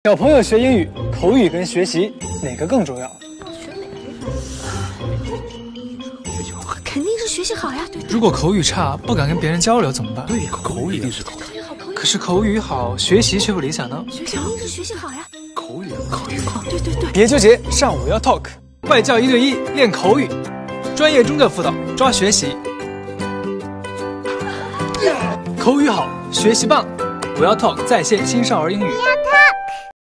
小朋友学英语，口语跟学习哪个更重要？ 学哪个？学习好，肯定是学习好呀。对。 如果口语差，不敢跟别人交流怎么办？ 对呀，口语一定是好。 口语好，口语。 可是口语好，学习却不理想呢。 学习肯定是学习好呀。 口语好。 对对对。 别纠结，上午要 talk， 外教1对1练口语，专业中教辅导抓学习。口语好，学习棒，我要 talk 在线青少儿英语。